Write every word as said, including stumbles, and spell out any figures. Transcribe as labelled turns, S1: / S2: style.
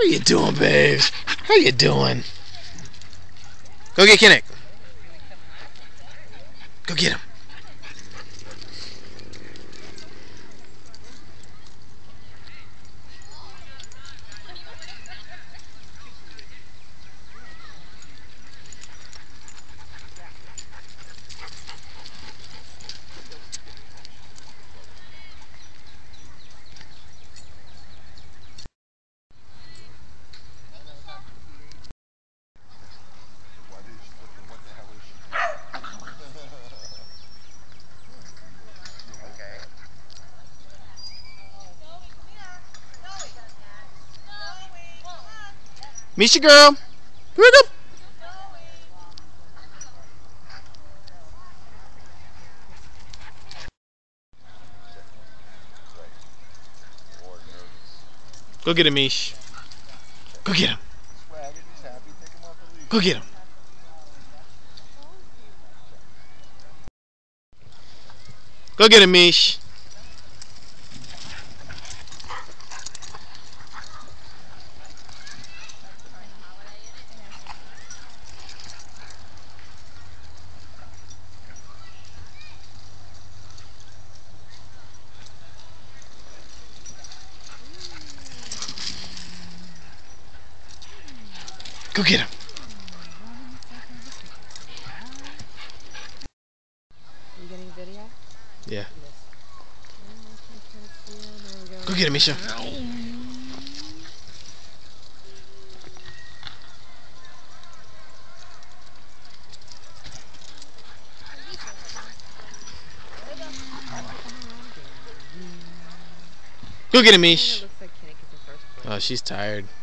S1: How you doing, babes? How you doing? Go get Kinnick. Go get him. Mischa girl. Here we go. Go get him, Mish. Go get him. Go get him. Go get him, Mish. Go get him.
S2: Are you getting a video?
S1: Yeah. Go get him, Mischa. Go get him, Mish. Oh, she's tired.